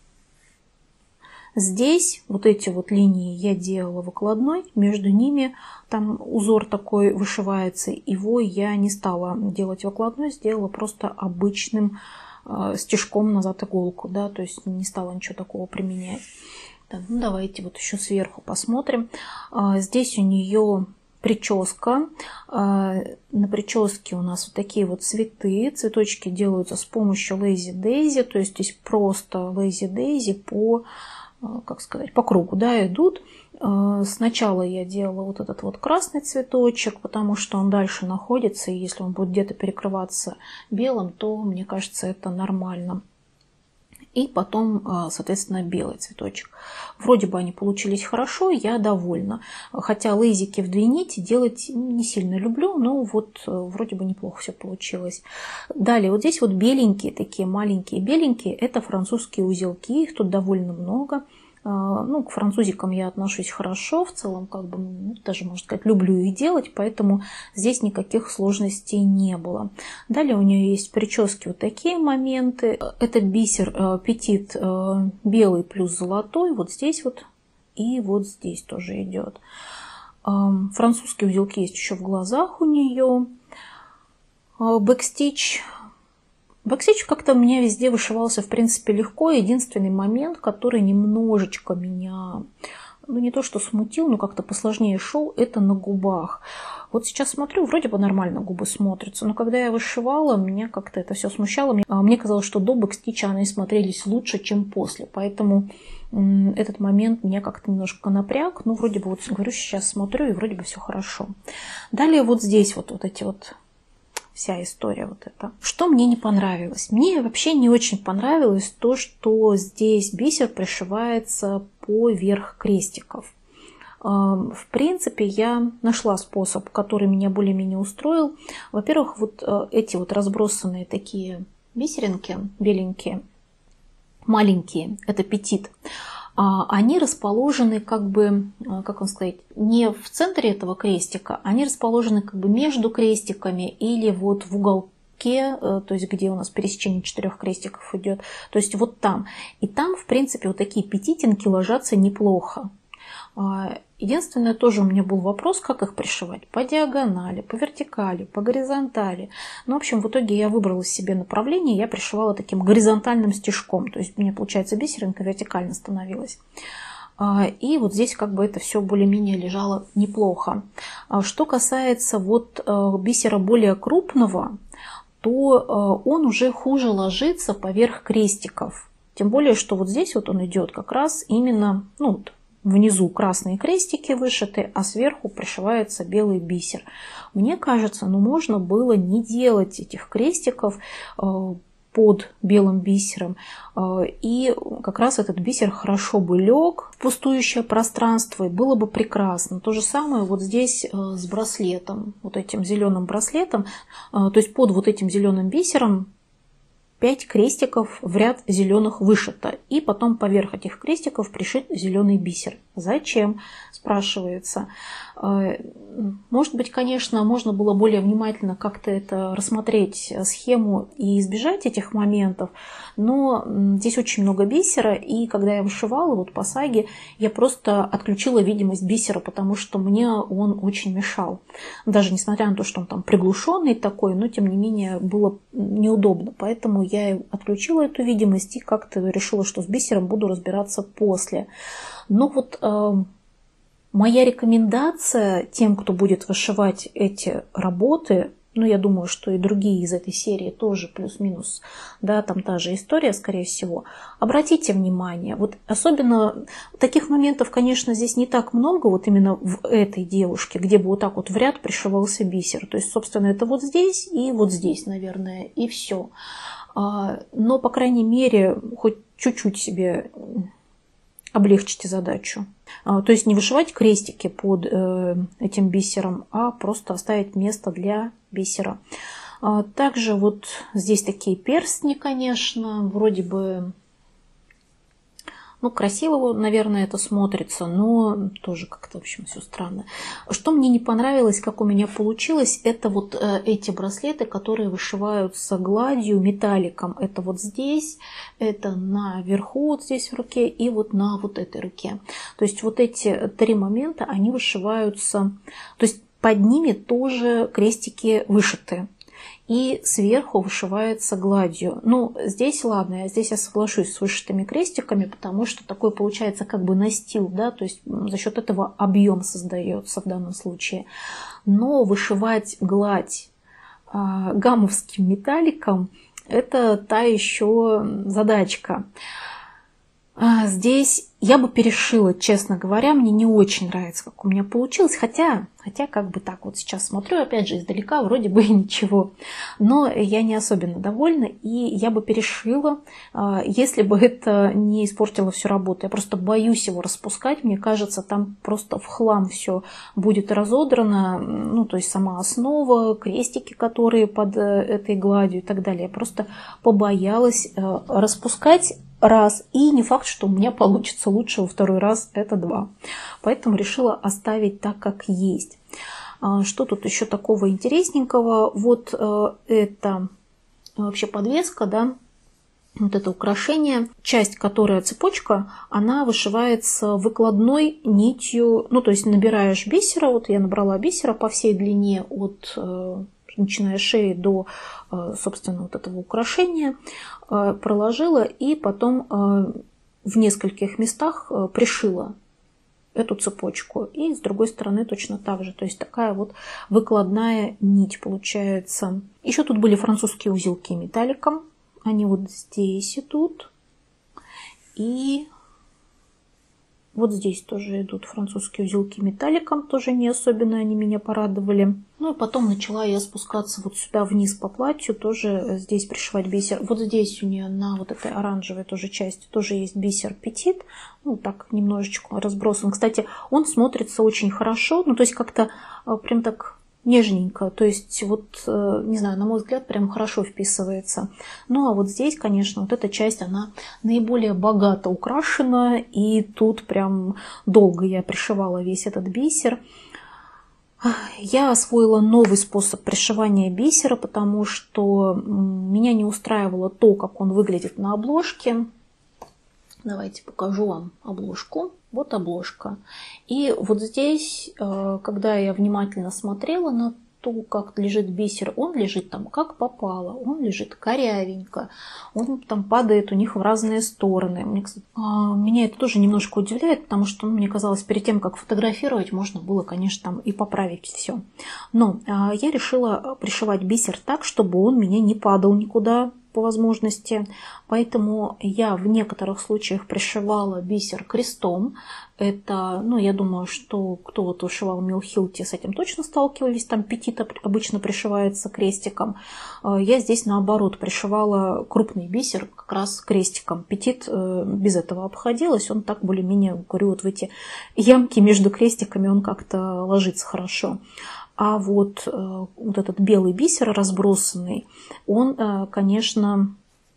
здесь вот эти вот линии я делала выкладной, между ними там узор такой вышивается, его я не стала делать выкладной, сделала просто обычным стежком назад иголку, да, то есть не стала ничего такого применять. Так, давайте вот еще сверху посмотрим. Здесь у нее прическа. На прическе у нас вот такие вот цветы. Цветочки делаются с помощью Lazy Daisy, то есть здесь просто Lazy Daisy по кругу, да, идут. Сначала я делала вот этот вот красный цветочек, потому что он дальше находится, и если он будет где-то перекрываться белым, то, мне кажется, это нормально. И потом, соответственно, белый цветочек. Вроде бы они получились хорошо, я довольна. Хотя лейзики в 2 нити делать не сильно люблю, но вот вроде бы неплохо все получилось. Далее, вот здесь вот беленькие, такие маленькие беленькие, это французские узелки, их тут довольно много. К французикам я отношусь хорошо, в целом, даже, можно сказать, люблю их делать, поэтому здесь никаких сложностей не было. Далее у нее есть прически вот такие моменты. Это бисер Петит белый плюс золотой, вот здесь вот и вот здесь тоже идет. Французские узелки есть еще в глазах у нее. Бэкстич. Бэкстич как-то у меня везде вышивался, в принципе, легко. Единственный момент, который немножечко меня, не то что смутил, но как-то посложнее шел, это на губах. Вот сейчас смотрю, вроде бы нормально губы смотрятся, но когда я вышивала, меня как-то это все смущало. Мне казалось, что до бэкстича они смотрелись лучше, чем после. Поэтому этот момент меня как-то немножко напряг. Вроде бы, вот говорю, сейчас смотрю, и вроде бы все хорошо. Далее вот здесь вот эти вот... Вся история вот эта. Что мне не понравилось? Мне вообще не очень понравилось то, что здесь бисер пришивается поверх крестиков. В принципе, я нашла способ, который меня более-менее устроил. Во-первых, вот эти вот разбросанные такие бисеринки, беленькие, маленькие, это Петит. Они расположены не в центре этого крестика, они расположены между крестиками или вот в уголке, то есть где у нас пересечение 4 крестиков идет, то есть вот там. И там, в принципе, вот такие петитинки ложатся неплохо. Единственное, тоже у меня был вопрос, как их пришивать. По диагонали, по вертикали, по горизонтали. В общем, в итоге я выбрала себе направление, я пришивала таким горизонтальным стежком. То есть у меня, получается, бисеринка вертикально становилась. И вот здесь как бы это все более-менее лежало неплохо. Что касается вот бисера более крупного, то он уже хуже ложится поверх крестиков. Тем более, что вот здесь вот он идет как раз именно, ну, вот внизу красные крестики вышиты, а сверху пришивается белый бисер. Мне кажется, ну, можно было не делать этих крестиков под белым бисером, и как раз этот бисер хорошо бы лег в пустующее пространство, и было бы прекрасно. То же самое вот здесь с браслетом, вот этим зеленым браслетом, то есть под вот этим зеленым бисером 5 крестиков в ряд зеленых вышито, и потом поверх этих крестиков пришит зеленый бисер. Зачем, спрашивается. Может быть, конечно, можно было более внимательно как-то это рассмотреть, схему, и избежать этих моментов, но здесь очень много бисера, и когда я вышивала вот по саге, я просто отключила видимость бисера, потому что мне он очень мешал. Даже несмотря на то, что он там приглушенный такой, но тем не менее было неудобно, поэтому я отключила эту видимость и как-то решила, что с бисером буду разбираться после. Но вот моя рекомендация тем, кто будет вышивать эти работы, ну, я думаю, что и другие из этой серии тоже плюс-минус, да, там та же история, скорее всего. Обратите внимание, вот особенно таких моментов, конечно, здесь не так много, вот именно в этой девушке, где бы вот так вот в ряд пришивался бисер. То есть, собственно, это вот здесь и вот здесь, наверное, и все. Но, по крайней мере, хоть чуть-чуть себе облегчите задачу. То есть не вышивать крестики под этим бисером, а просто оставить место для бисера. Также вот здесь такие перстни, конечно, вроде бы, ну, красиво, наверное, это смотрится, но тоже как-то, в общем, все странно. Что мне не понравилось, как у меня получилось, это вот эти браслеты, которые вышиваются гладью, металликом. Это вот здесь, это наверху, вот здесь в руке, и вот на вот этой руке. То есть вот эти 3 момента, они вышиваются, то есть под ними тоже крестики вышиты. И сверху вышивается гладью. Ну, здесь, ладно, здесь я соглашусь с вышитыми крестиками, потому что такой получается как бы настил, да, то есть за счет этого объем создается в данном случае. Но вышивать гладь гамовским металликом – это та еще задачка. Здесь я бы перешила, честно говоря, мне не очень нравится, как у меня получилось, хотя как бы так вот сейчас смотрю, опять же, издалека, вроде бы и ничего, но я не особенно довольна, и я бы перешила, если бы это не испортило всю работу. Я просто боюсь его распускать, мне кажется, там просто в хлам все будет разодрано, ну, то есть сама основа, крестики, которые под этой гладью и так далее. Я просто побоялась распускать раз, и не факт, что у меня получится лучше во второй раз, это 2. Поэтому решила оставить так, как есть. Что тут еще такого интересненького? Вот это вообще подвеска, да, вот это украшение, часть, которая цепочка, она вышивается выкладной нитью, ну, то есть набираешь бисера, вот я набрала бисера по всей длине от начиная с шеи до, собственно, вот этого украшения, проложила и потом в нескольких местах пришила эту цепочку. И с другой стороны точно так же. То есть такая вот выкладная нить получается. Еще тут были французские узелки металликом. Они вот здесь идут. И вот здесь тоже идут французские узелки металликом, тоже не особенно они меня порадовали. Ну и потом начала я спускаться вот сюда вниз по платью, тоже здесь пришивать бисер. Вот здесь у нее на вот этой оранжевой тоже части тоже есть бисер Петит, ну так немножечко разбросан. Кстати, он смотрится очень хорошо, ну то есть как-то прям так нежненько, то есть вот, не знаю, на мой взгляд, прям хорошо вписывается. Ну а вот здесь, конечно, вот эта часть, она наиболее богато украшена, и тут прям долго я пришивала весь этот бисер. Я освоила новый способ пришивания бисера, потому что меня не устраивало то, как он выглядит на обложке. Давайте покажу вам обложку. Вот обложка. И вот здесь, когда я внимательно смотрела на что как лежит бисер. Он лежит там как попало, он лежит корявенько, он там падает у них в разные стороны. Меня это тоже немножко удивляет, потому что мне казалось, перед тем, как фотографировать, можно было, конечно, там и поправить все. Но я решила пришивать бисер так, чтобы он меня не падал никуда по возможности. Поэтому я в некоторых случаях пришивала бисер крестом. Это, я думаю, что кто вот вышивал Mill Hill, те с этим точно сталкивались. Там петит обычно пришивается крестиком. Я здесь наоборот пришивала крупный бисер как раз крестиком. Петит без этого обходилась. Он так более-менее, говорю, вот в эти ямки между крестиками он как-то ложится хорошо. А вот этот белый бисер разбросанный, он, конечно,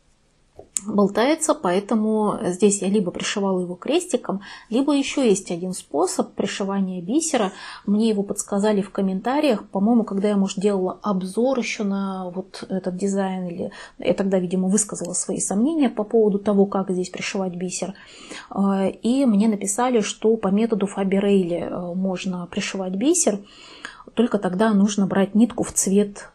болтается, поэтому здесь я либо пришивала его крестиком, либо еще есть один способ пришивания бисера. Мне его подсказали в комментариях, по-моему, когда я, может, делала обзор еще на вот этот дизайн, или я тогда, видимо, высказала свои сомнения по поводу того, как здесь пришивать бисер. И мне написали, что по методу Фаби-Рейли можно пришивать бисер, только тогда нужно брать нитку в цвет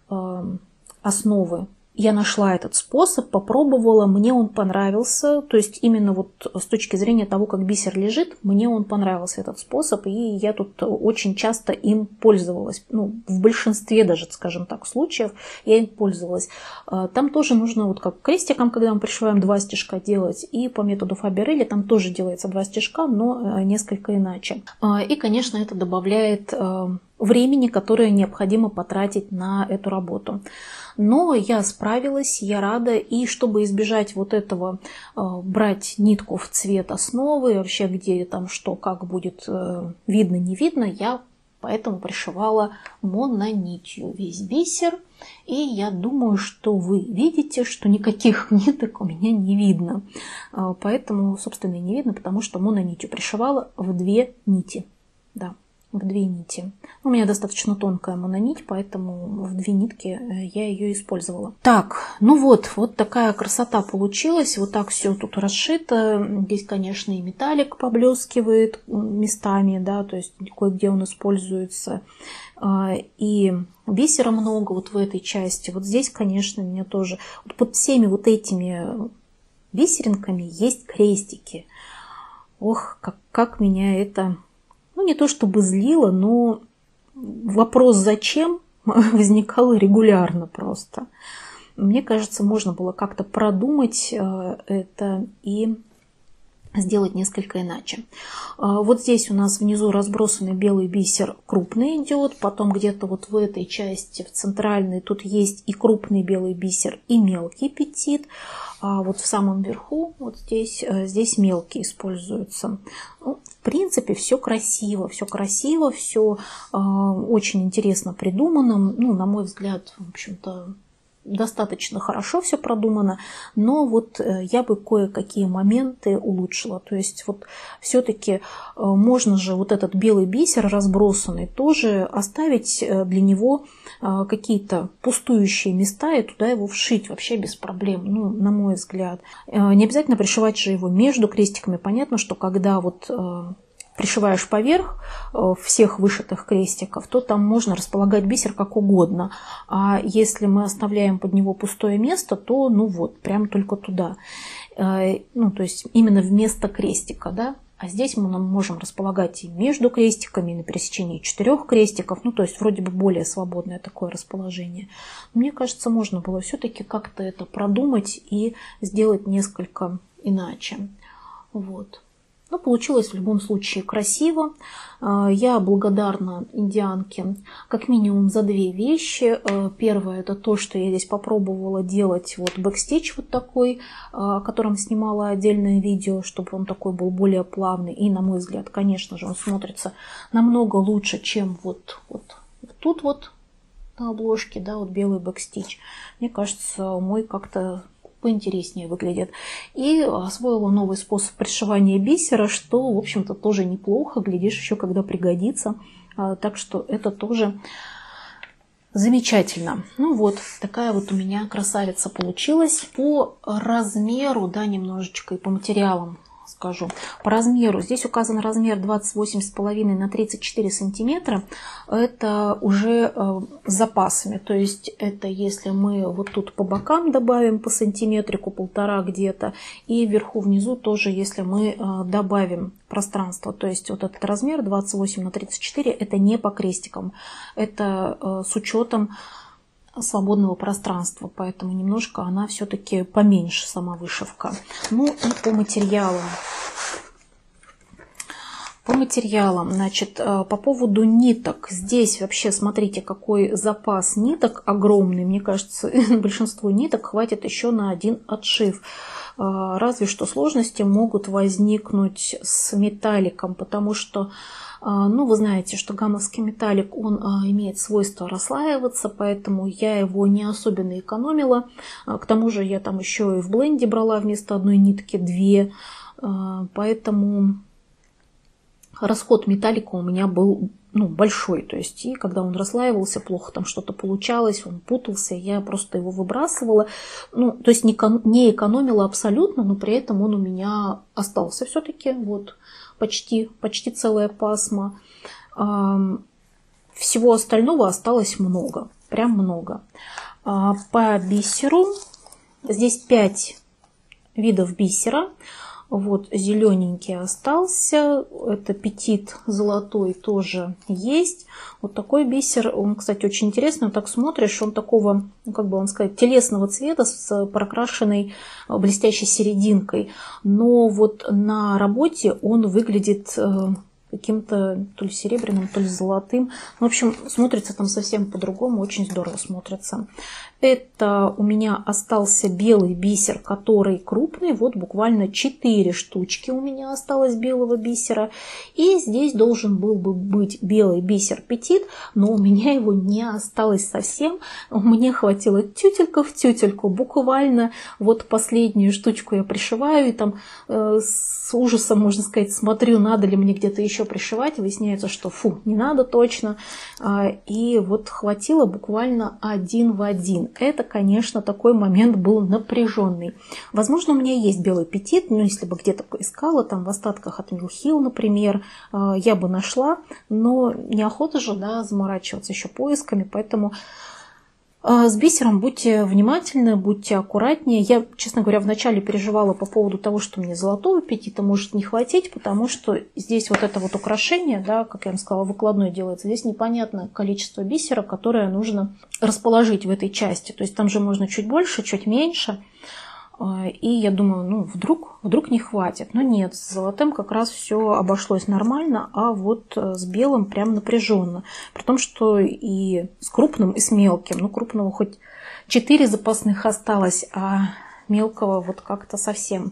основы. Я нашла этот способ, попробовала, мне он понравился. То есть именно вот с точки зрения того, как бисер лежит, мне он понравился, этот способ. И я тут очень часто им пользовалась. В большинстве даже, скажем так, случаев я им пользовалась. Там тоже нужно вот как крестиком, когда мы пришиваем 2 стежка делать. И по методу Фаби-Рейли там тоже делается 2 стежка, но несколько иначе. И, конечно, это добавляет времени, которое необходимо потратить на эту работу. Но я справилась, я рада. И чтобы избежать вот этого, брать нитку в цвет основы, вообще где там что, как будет видно, не видно, я поэтому пришивала мононитью весь бисер. И я думаю, что вы видите, что никаких ниток у меня не видно. Поэтому, собственно, и не видно, потому что мононитью пришивала в 2 нити. Да. В 2 нити. У меня достаточно тонкая мононить, поэтому в 2 нитки я ее использовала. Так, вот такая красота получилась. Вот так все тут расшито. Здесь, конечно, и металлик поблескивает местами, да, то есть кое-где он используется. И бисера много вот в этой части. Вот здесь, конечно, меня тоже... под всеми вот этими бисеринками есть крестики. Ох, как меня это... не то чтобы злило, но вопрос «зачем?» возникал регулярно просто. Мне кажется, можно было как-то продумать это и сделать несколько иначе. Вот здесь у нас внизу разбросанный белый бисер крупный идет, потом где-то вот в этой части, в центральной, тут есть и крупный белый бисер, и мелкий петит. А вот в самом верху, вот здесь мелкий используется. В принципе, все красиво, все очень интересно придумано. На мой взгляд, в общем-то, достаточно хорошо все продумано, но вот я бы кое-какие моменты улучшила. То есть вот все-таки можно же вот этот белый бисер разбросанный тоже оставить для него какие-то пустующие места и туда его вшить вообще без проблем, на мой взгляд. Не обязательно пришивать же его между крестиками. Понятно, что когда вот пришиваешь поверх всех вышитых крестиков, то там можно располагать бисер как угодно. А если мы оставляем под него пустое место, то прям только туда. То есть именно вместо крестика, да. А здесь мы можем располагать и между крестиками, и на пересечении 4 крестиков. То есть вроде бы более свободное такое расположение. Мне кажется, можно было все-таки как-то это продумать и сделать несколько иначе. Вот. Но получилось в любом случае красиво. Я благодарна индианке как минимум за 2 вещи. Первое — это то, что я здесь попробовала делать бэкстич вот такой, о котором снимала отдельное видео, чтобы он такой был более плавный. И, на мой взгляд, конечно же, он смотрится намного лучше, чем вот тут на обложке, да, белый бэкстич. Мне кажется, мой как-то поинтереснее выглядит. И освоила новый способ пришивания бисера, что, в общем-то, тоже неплохо. Глядишь, еще когда пригодится. Так что это тоже замечательно. Такая вот у меня красавица получилась. По размеру, да, немножечко и по материалам скажу. По размеру. Здесь указан размер 28,5 на 34 сантиметра. Это уже с запасами. То есть это если мы вот тут по бокам добавим по сантиметрику, полтора где-то. И вверху внизу тоже, если мы добавим пространство. То есть вот этот размер 28 на 34 это не по крестикам. Это с учетом свободного пространства, поэтому немножко она все-таки поменьше, сама вышивка. Ну и по материалам. По материалам, значит, по поводу ниток. Здесь вообще, смотрите, какой запас ниток огромный. Мне кажется, большинство ниток хватит еще на один отшив. Разве что сложности могут возникнуть с металликом, потому что ну, вы знаете, что гамовский металлик, он имеет свойство расслаиваться, поэтому я его не особенно экономила. К тому же я там еще и в бленде брала вместо одной нитки две, поэтому расход металлика у меня был большой. То есть, и когда он расслаивался, плохо там что-то получалось, он путался, я просто его выбрасывала. То есть не экономила абсолютно, но при этом он у меня остался все-таки. Вот. Почти целая пасма. Всего остального осталось много, прям много. По бисеру здесь 5 видов бисера. Вот зелененький остался, это петит золотой тоже есть. Вот такой бисер, он, кстати, очень интересный, так смотришь, он такого, как бы вам сказать, телесного цвета с прокрашенной блестящей серединкой. Но вот на работе он выглядит каким-то то ли серебряным, то ли золотым. В общем, смотрится там совсем по-другому, очень здорово смотрится. Это у меня остался белый бисер, который крупный. Вот буквально 4 штучки у меня осталось белого бисера. И здесь должен был бы быть белый бисер петит, но у меня его не осталось совсем. Мне хватило тютелька в тютельку. Буквально вот последнюю штучку я пришиваю и там с ужасом, можно сказать, смотрю, надо ли мне где-то еще пришивать. Выясняется, что фу, не надо точно. И вот хватило буквально один в один. Это, конечно, такой момент был напряженный. Возможно, у меня есть белый петит, но если бы где-то поискала, там в остатках от Mill Hill, например, я бы нашла, но неохота же, да, заморачиваться еще поисками, поэтому с бисером будьте внимательны, будьте аккуратнее. Я, честно говоря, вначале переживала по поводу того, что мне золотого петита может не хватить, потому что здесь вот это вот украшение, да, как я вам сказала, выкладной делается, здесь непонятное количество бисера, которое нужно расположить в этой части. То есть там же можно чуть больше, чуть меньше. И я думаю, вдруг не хватит. Но нет, с золотым как раз все обошлось нормально, а вот с белым прям напряженно. При том, что и с крупным, и с мелким. Ну, крупного хоть 4 запасных осталось, а мелкого вот как-то совсем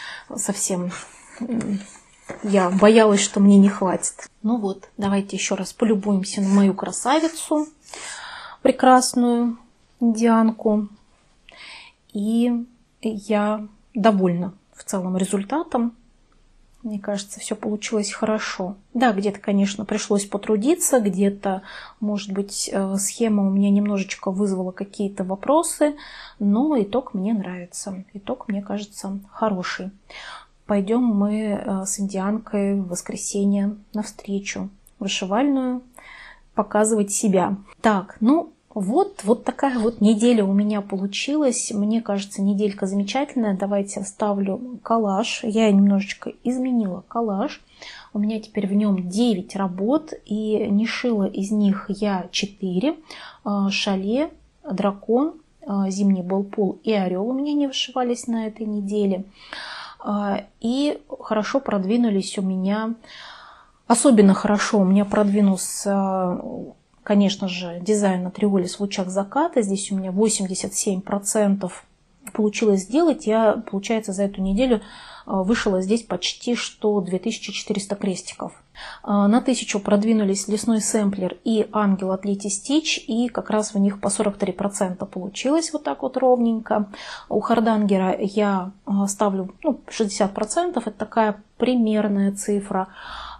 я боялась, что мне не хватит. Ну вот, давайте еще раз полюбуемся на мою красавицу, прекрасную индианку. И я довольна в целом результатом. Мне кажется, все получилось хорошо. Да, где-то, конечно, пришлось потрудиться, где-то, может быть, схема у меня немножечко вызвала какие-то вопросы, но итог мне нравится. Итог, мне кажется, хороший. Пойдем мы с индианкой в воскресенье навстречу вышивальную показывать себя. Так, вот такая вот неделя у меня получилась. Мне кажется, неделька замечательная. Давайте вставлю коллаж. Я немножечко изменила коллаж. У меня теперь в нем 9 работ. И не шила из них я 4. Шале, дракон, зимний балпул и орел у меня не вышивались на этой неделе. И хорошо продвинулись у меня. Особенно хорошо у меня продвинулся, конечно же, дизайн на триоле в лучах заката. Здесь у меня 87% получилось сделать. Я, получается, за эту неделю вышила здесь почти что 2400 крестиков. На 1000 продвинулись лесной сэмплер и ангел от Leti Stitch. И как раз в них по 43% получилось вот так вот ровненько. У Хардангера я ставлю 60%. Это такая примерная цифра.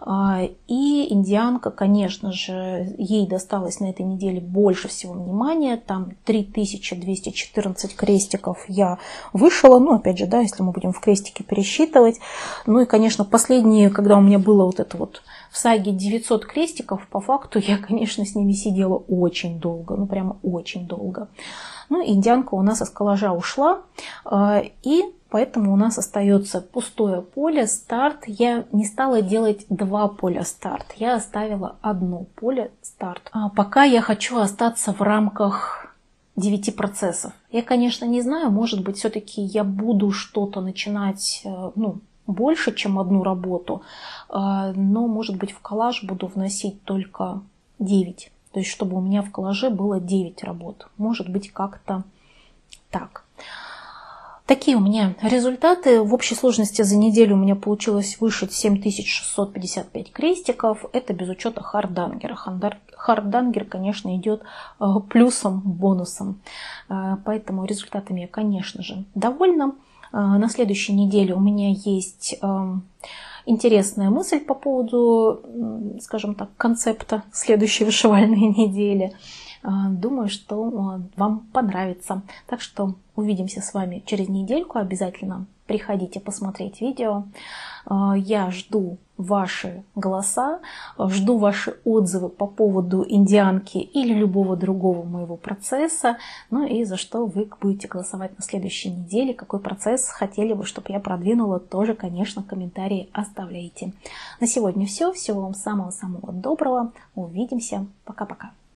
И индианка, конечно же, ей досталось на этой неделе больше всего внимания. Там 3214 крестиков я вышила. Ну, опять же, да, если мы будем в крестике пересчитывать. Ну и, конечно, последние, когда у меня было вот это вот в саге 900 крестиков, по факту я, конечно, с ними сидела очень долго. Ну, прямо очень долго. Ну, индианка у нас из коллажа ушла. И поэтому у нас остается пустое поле старт. Я не стала делать 2 поля старт. Я оставила 1 поле старт. Пока я хочу остаться в рамках 9 процессов. Я, конечно, не знаю, может быть, все-таки я буду что-то начинать, ну, больше, чем 1 работу. Но, может быть, в коллаж буду вносить только 9. То есть, чтобы у меня в коллаже было 9 работ. Может быть, как-то так. Такие у меня результаты. В общей сложности за неделю у меня получилось вышить 7655 крестиков. Это без учета хардангера. Хардангер, конечно, идет плюсом, бонусом. Поэтому результатами я, конечно же, довольна. На следующей неделе у меня есть интересная мысль по поводу, скажем так, концепта следующей вышивальной недели. Думаю, что вам понравится. Так что увидимся с вами через недельку. Обязательно приходите посмотреть видео. Я жду ваши голоса, жду ваши отзывы по поводу индианки или любого другого моего процесса. Ну и за что вы будете голосовать на следующей неделе, какой процесс хотели бы, чтобы я продвинула, тоже, конечно, комментарии оставляйте. На сегодня все. Всего вам самого-самого доброго. Увидимся. Пока-пока.